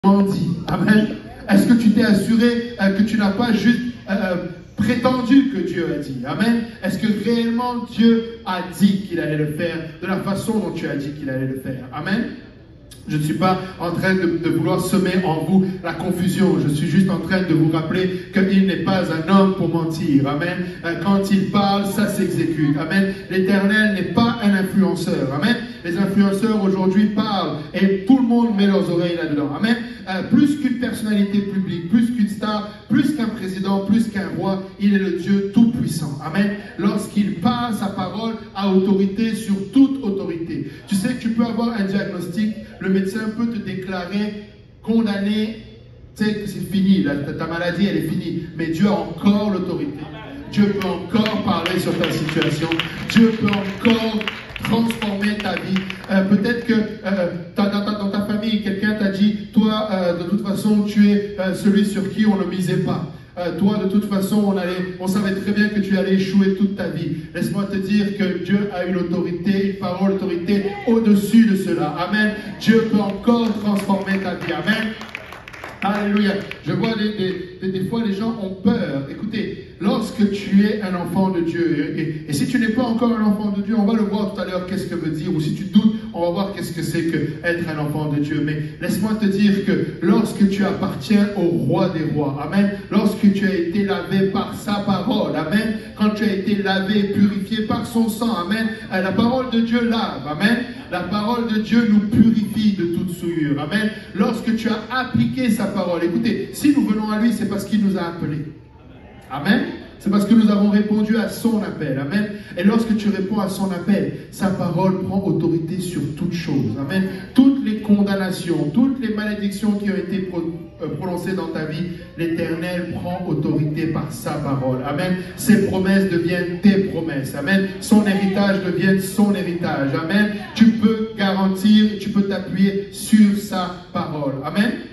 dit. Amen. Est-ce que tu t'es assuré que tu n'as pas juste prétendu que Dieu a dit? Amen. Est-ce que réellement Dieu a dit qu'il allait le faire de la façon dont tu as dit qu'il allait le faire? Amen. Je ne suis pas en train de vouloir semer en vous la confusion. Je suis juste en train de vous rappeler qu'il n'est pas un homme pour mentir. Amen. Quand il parle, ça s'exécute. Amen. L'Éternel n'est pas un influenceur. Amen. Les influenceurs aujourd'hui parlent et tout le monde met leurs oreilles là-dedans. Amen. Plus qu'une personnalité publique, plus qu'une star, plus qu'un président, plus qu'un roi, il est le Dieu tout-puissant. Amen. Lorsqu'il parle, sa parole a autorité sur toute autorité. Tu sais que tu peux avoir un diagnostic, le médecin peut te déclarer condamné, tu sais que c'est fini, ta maladie elle est finie, mais Dieu a encore l'autorité. Dieu peut encore parler sur ta situation. Dieu peut encore transformer ta vie. Peut-être que dans ta famille, quelqu'un t'a dit, toi, de toute façon, tu es celui sur qui on ne misait pas. Toi, de toute façon, on savait très bien que tu allais échouer toute ta vie. Laisse-moi te dire que Dieu a une autorité, une parole, autorité au-dessus de cela. Amen. Dieu peut encore transformer ta vie. Amen. Alléluia. Je vois des fois les gens ont peur. Écoutez, lorsque tu es un enfant de Dieu, et si tu n'es pas encore un enfant de Dieu, on va le voir tout à l'heure qu'est-ce que veut dire, ou si tu doutes, on va voir qu'est-ce que c'est que être un enfant de Dieu. Mais laisse-moi te dire que lorsque tu appartiens au roi des rois, amen, lorsque tu as été lavé par sa parole, amen, quand tu as été lavé et purifié par son sang, amen, la parole de Dieu lave, amen. La parole de Dieu nous purifie de toute souillure. Amen. Lorsque tu as appliqué sa parole, écoutez, si nous venons à lui, c'est parce qu'il nous a appelés. Amen. C'est parce que nous avons répondu à son appel. Amen. Et lorsque tu réponds à son appel, sa parole prend autorité sur toutes choses. Amen. Toutes les condamnations, toutes les malédictions qui ont été prononcées dans ta vie, l'Éternel prend autorité par sa parole. Amen. Ses promesses deviennent tes promesses. Amen. Son héritage devient son héritage. Amen. Tu peux garantir, tu peux t'appuyer sur sa parole. Amen.